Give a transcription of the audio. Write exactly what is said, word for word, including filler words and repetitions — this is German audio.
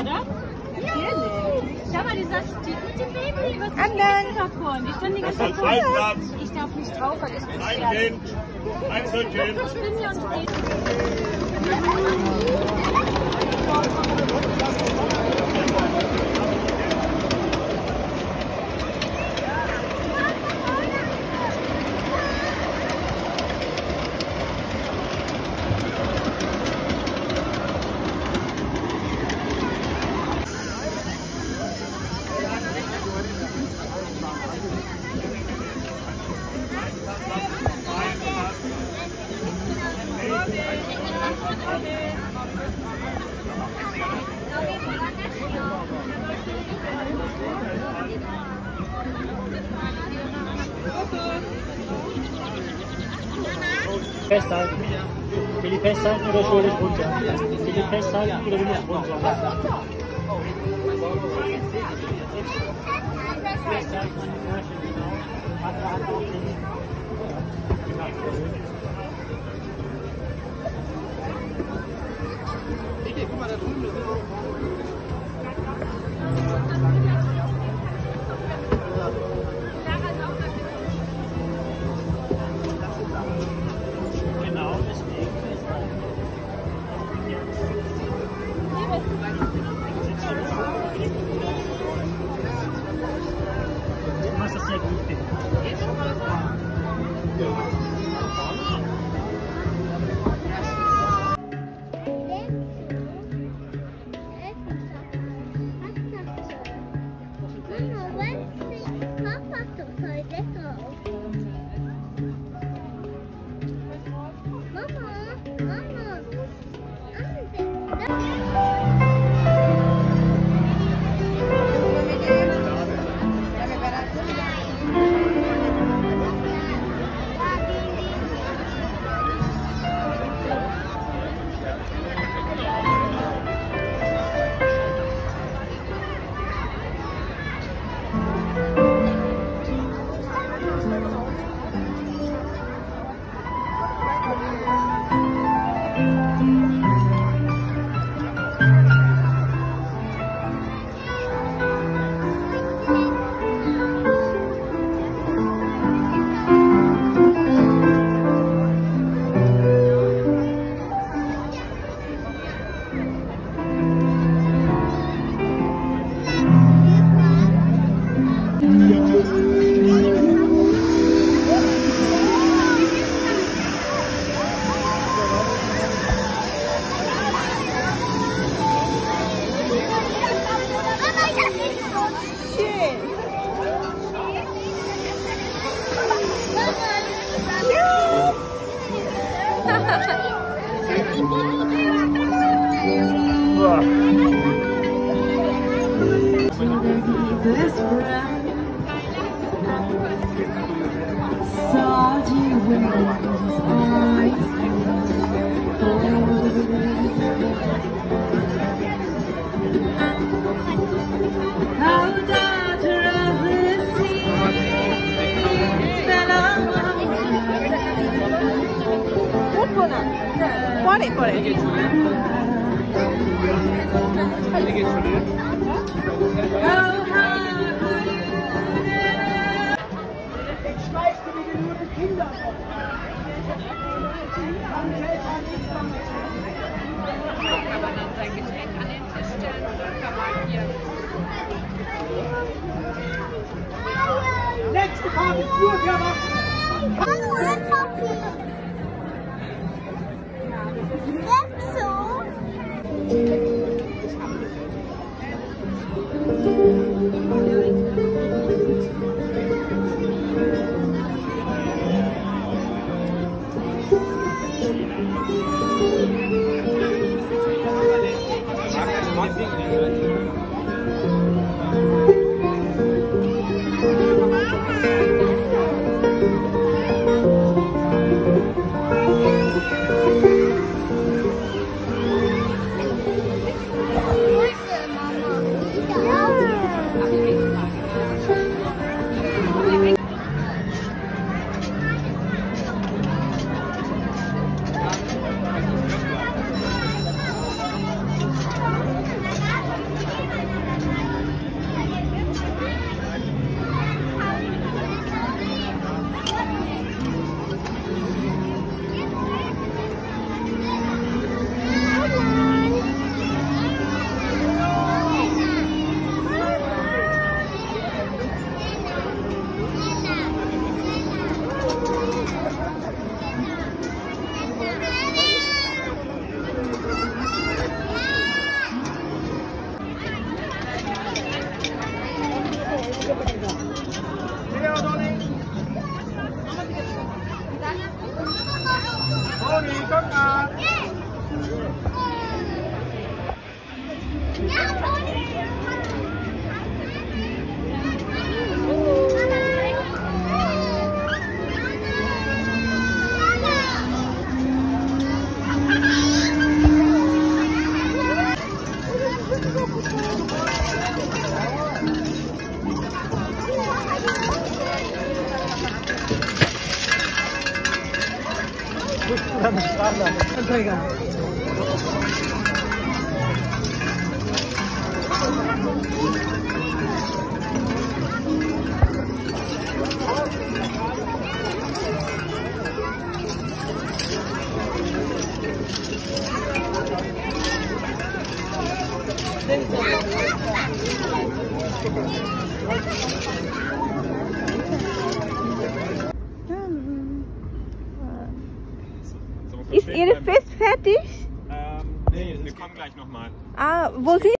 oder? Natürlich. Schau mal, dieses die gute Baby, was ist Anderen. davon? Die standen die ganze Zeit vor. Ich darf nicht drauf, weil ich bin Ein Kind, Einzelkind. Ich bin ja und steht. Festhalten. Will ich festhalten oder soll ich runter? Will ich festhalten oder will ich runter? Festhalten. Guck mal, da drüben ist Genau, deswegen festhalten. Du machst das sehr gut, finde ich. Fuori, fuori. Schmeißt du mir nur die Kinder auf? Kann man dann sein Getränk an den Tisch stellen oder kann man hier? Nächste Fahrt ist nur für Erwachsene. Hallo, Papi. Jetzt so. Ist Ihre Fest fertig? Ähm, nee, wir kommen gleich nochmal. Ah, wo sind